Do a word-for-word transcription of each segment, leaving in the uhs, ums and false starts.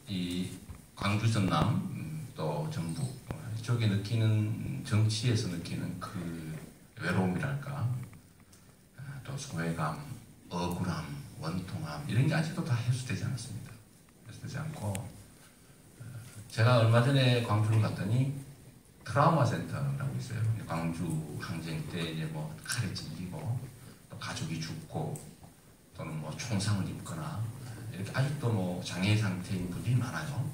이 광주 전남 음, 또 전북 이쪽에 느끼는 정치에서 느끼는 그 외로움이랄까 또 소외감, 억울함, 원통함 이런 게 아직도 다 해소되지 않았습니다. 해소되지 않고 제가 얼마 전에 광주를 갔더니 트라우마 센터라고 있어요. 광주 항쟁 때 이제 뭐 칼에 찔리고 또 가족이 죽고 또는 뭐 총상을 입거나 이렇게 아직도 뭐 장애 상태인 분들이 많아요.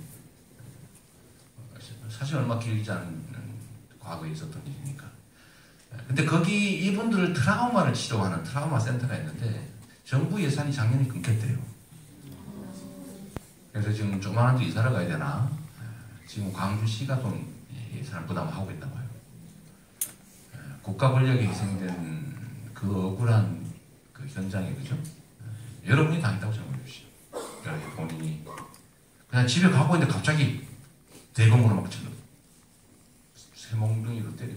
사실 얼마 길지 않은 과거에 있었던 일이니까. 근데 거기 이분들을 트라우마를 치료하는 트라우마 센터가 있는데 정부 예산이 작년에 끊겼대요. 그래서 지금 조만한 데 이사를 가야 되나 지금 광주시가 좀 예산을 부담하고 있나 봐요. 국가 권력에 희생된 그 억울한 그 현장에 그죠? 여러분이 당했다고 생각해 주시죠. 본인이 그냥 집에 가고 있는데 갑자기 대검으로 막 찔러 새몽둥이로 때리고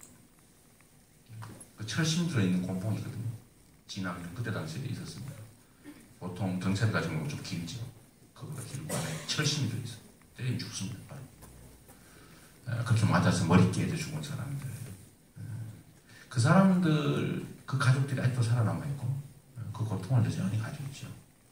그 철심 들어있는 곤봉이거든요. 진압은 그때 당시에 있었습니다. 보통 경찰 가진 건 좀 길죠. 그거가 길고 안에 철심이 들어있어. 때리면 죽습니다. 그렇게 맞아서 머리 깨져 죽은 사람들. 그 사람들 그 가족들이 아직도 살아남아있고 그 고통을 여전히 가지고 있죠.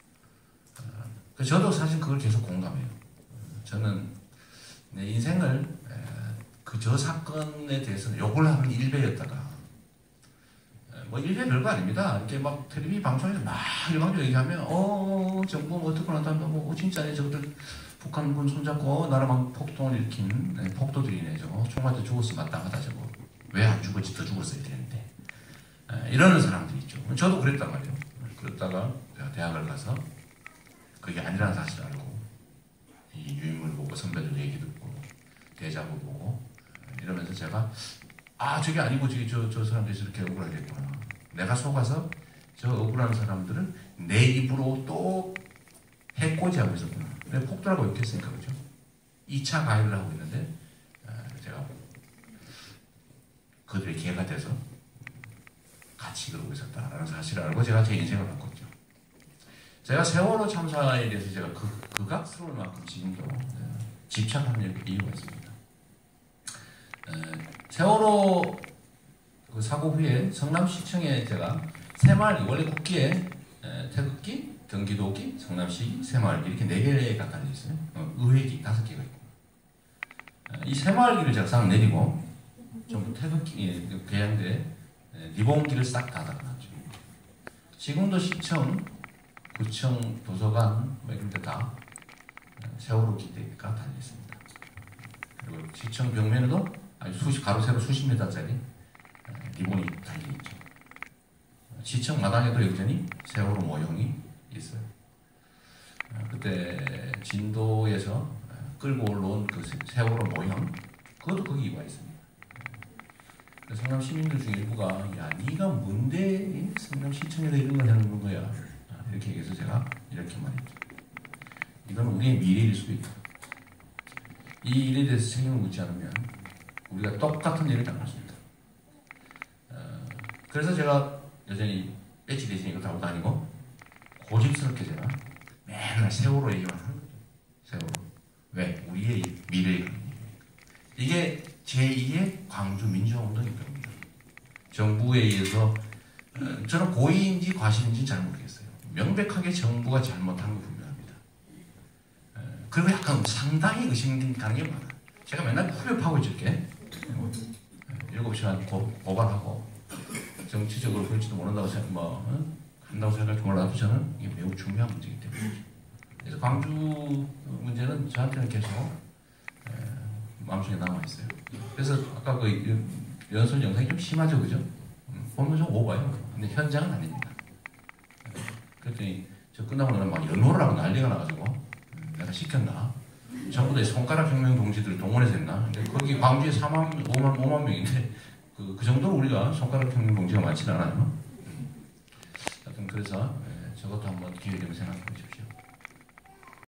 저도 사실 그걸 계속 공감해요. 저는 내 인생을 그 저 사건에 대해서는 욕을 하는 일배였다가 뭐 일배 별거 아닙니다. 이렇게 막 텔레비전 방송에서 막 일방적으로 얘기하면 어 정부 뭐 어떻게 한다 뭐 진짜네 저것들 북한군 손잡고 나라만 폭동을 일으킨 네, 폭도들이네 저거 총 맞아 죽었으면 마땅하다 저거 왜 안 죽었지 더 죽었어야 되는데 에, 이러는 사람들이 있죠. 저도 그랬단 말이에요. 그랬다가 제가 대학을 가서 그게 아니라는 사실을 알고 이 유인물 보고 선배들 얘기 듣고 대자보 보고 이러면서 제가 아 저게 아니고 저기 저, 저 사람들이 저렇게 억울하겠구나. 내가 속아서 저 억울한 사람들은 내 입으로 또 해코지하고 있었구나. 내가 폭도라고 욕했으니까 그죠. 이 차 가해를 하고 있는데 제가 그들의 기회가 돼서 같이 그러고 있었다라는 사실을 알고 제가 제 인생을 바꿨죠. 제가 세월호 참사에 대해서 제가 그, 극악스러울 만큼 지금도 집착하는 이유가 있습니다. 세월호 그 사고 후에 성남시청에 제가 새마을 원래 국기에 태극기, 경기도기, 성남시, 새마을기 이렇게 네 개가 달려 있어요. 어, 의회기 다섯 개가 있고 이 새마을기를 제가 싹 내리고 전부 태극기, 개양대 리본기를 싹 다 달아놨죠. 지금도 시청, 구청, 도서관 뭐 이런 데 다 세월호 기대가 달려 있습니다. 그리고 시청 벽면에도 아주 수십 가로 세로 수십 미터짜리 리본이 달려 있죠. 시청 마당에도 여전히 세월호 모형이 있어요. 그때 진도에서 끌고 올라온 그 세월호 모형 그것도 거기 와 있습니다. 성남 시민들 중 일부가 야 네가 뭔데 성남시청에서 이런 걸 하는 거야 이렇게 얘기해서 제가 이렇게 말했죠. 이건 우리의 미래일 수도 있다. 이 일에 대해서 책임을 묻지 않으면 우리가 똑같은 일을 당할 수 있다. 어, 그래서 제가 여전히 배지 대신 이거 타고 다니고 고집스럽게 제가 맨날 세월호 얘기만 하는 거죠. 세월호. 왜? 우리의 미래의 이게 제이의 광주 민주화운동일 겁니다. 정부에 의해서 어, 저는 고의인지 과실인지 잘 모르겠어요. 명백하게 정부가 잘못한 거 분명합니다. 어, 그리고 약간 상당히 의심 가는 게 많아요. 제가 맨날 후벼 파고 있을게 일곱 시간 고, 고발하고 정치적으로 그럴지도 모른다고 생각, 뭐, 어? 한다고 생각할지 몰라도 저는 이게 매우 중요한 문제이기 때문이죠. 그래서 광주 문제는 저한테는 계속 에, 마음속에 남아있어요. 그래서 아까 그 연설 영상이 좀 심하죠, 그죠? 음, 보면 좀 오바요. 근데 현장은 아닙니다. 그랬더니 저 끝나고 나면 막 연호를 하고 난리가 나가지고 음, 내가 시켰나? 전부 다 손가락 혁명 동지들 동원해서 했나? 근데 거기 광주에 사만, 오만, 오만 명인데 그, 그 정도로 우리가 손가락 혁명 동지가 많지는 않아요. 음. 하여튼 그래서 예, 저것도 한번 기회 되면 생각해 보십시오.